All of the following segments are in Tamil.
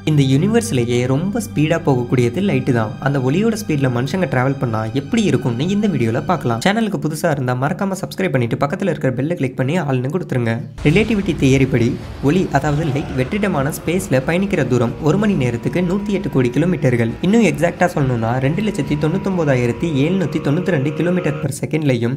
இந்த யூனிவர்ஸ்லயே ரொம்ப ஸ்பீடா போகக்கூடியது லைட் தான். அந்த ஒளியோட ஸ்பீட்ல மனுஷங்க டிராவல் பண்ணா எப்படி இருக்கும்னு இந்த வீடியோல பார்க்கலாம். சேனலுக்கு புதுசா இருந்தா மறக்காம சப்ஸ்கிரைப் பண்ணிட்டு பக்கத்துல இருக்கிற பெல்லை கிளிக் பண்ணி ஆல்னு கொடுத்துருங்க. ரிலேட்டிவிட்டி தியரி படி ஒளி அதாவது லைட் வெற்றிடமான ஸ்பேஸ்ல பயணிக்கிற தூரம் 1 மணி நேரத்துக்கு 108 கோடி கிலோமீட்டர்கள். இன்னும் எக்ஸாக்டா சொல்லணும்னா 2,99,792 கிலோமீட்டர் பெர் செகண்ட்லையும்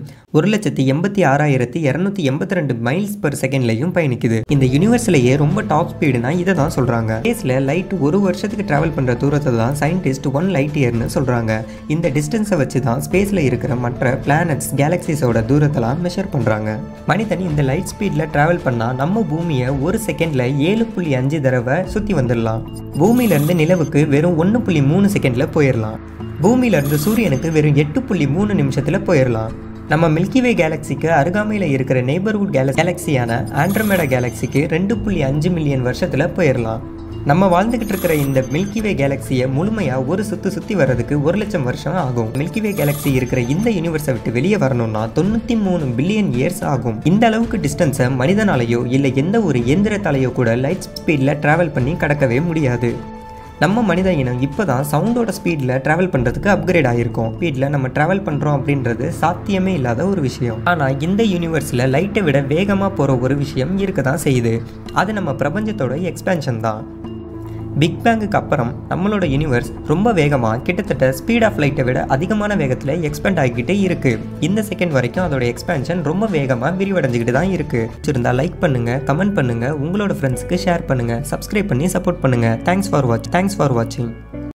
1,86,282 மைல்ஸ் பெர் செகண்ட்லையும் பயணிக்குது. இந்த யூனிவர்ஸ்லயே ரொம்ப டாப் ஸ்பீடுனா இதை தான் சொல்றாங்க. ஸ்பேஸ்ல லைட் ஒரு வருஷத்துக்கு டிராவல் பண்ற தூரத்தை தான் சயின்டிஸ்ட் 1 லைட் இயர்னு சொல்றாங்க. இந்த டிஸ்டன்ஸை வச்சு தான் ஸ்பேஸ்ல இருக்கிற மற்ற பிளானட்ஸ் கேலக்சிஸோட தூரத்தெல்லாம் மெஷர் பண்றாங்க. மனிதன் இந்த லைட் ஸ்பீட்ல டிராவல் பண்ணா நம்ம பூமியை ஒரு செகண்ட்ல 7.5 தடவை சுத்தி வந்துடலாம். பூமியில இருந்து நிலவுக்கு வெறும் 1.3 செகண்ட்ல போயிடலாம். பூமியில இருந்து சூரியனுக்கு வெறும் 8.3 நிமிஷத்துல போயிடலாம். நம்ம மில்கிவே கேலக்சிக்கு அருகாமையில் இருக்கிற நெய்பர்ஹுட் கேலக்சியான ஆண்ட்ரோமேடா கேலக்சிக்கு 2.5 மில்லியன் வருஷத்துல போயிடலாம். நம்ம வாழ்ந்துகிட்டு இருக்கிற இந்த மில்கிவே கேலக்சியை முழுமையா ஒரு சுத்தி வர்றதுக்கு 1,00,000 வருஷம் ஆகும். மில்கிவே கேலக்சி இருக்கிற இந்த யூனிவர்ஸை விட்டு வெளியே வரணும்னா 93 பில்லியன் இயர்ஸ் ஆகும். இந்த அளவுக்கு டிஸ்டன்ஸை மனிதனாலேயோ இல்லை எந்த ஒரு இயந்திரத்தாலேயோ கூட லைட் ஸ்பீட்ல டிராவல் பண்ணி கடக்கவே முடியாது. நம்ம மனித இனம் இப்போதான் சவுண்டோட ஸ்பீடில் ட்ராவல் பண்ணுறதுக்கு அப்கிரேட் ஆகிருக்கோம். ஸ்பீடில் நம்ம ட்ராவல் பண்ணுறோம் அப்படின்றது சாத்தியமே இல்லாத ஒரு விஷயம். ஆனால் இந்த யூனிவர்ஸில் லைட்டை விட வேகமாக போகிற ஒரு விஷயம் இருக்க தான் செய்யுது. அது நம்ம பிரபஞ்சத்தோட எக்ஸ்பேன்ஷன் தான். பிக் பேங்குக்கு அப்புறம் நம்மளோட யூனிவர்ஸ் ரொம்ப வேகமாக கிட்டத்தட்ட ஸ்பீட் ஆஃப் லைட்டை விட அதிகமான வேகத்தில் எக்ஸ்பேண்ட் ஆகிக்கிட்டே இருக்குது. இந்த செகண்ட் வரைக்கும் அதோட எக்ஸ்பேன்ஷன் ரொம்ப வேகமாக விரிவடைஞ்சிக்கிட்டு தான் இருக்குது. இருந்தால் லைக் பண்ணுங்கள், கமெண்ட் பண்ணுங்கள், உங்களோட ஃப்ரெண்ட்ஸுக்கு ஷேர் பண்ணுங்கள், சப்ஸ்கிரைப் பண்ணி சப்போர்ட் பண்ணுங்கள். தேங்க்ஸ் ஃபார் வாட்சிங்.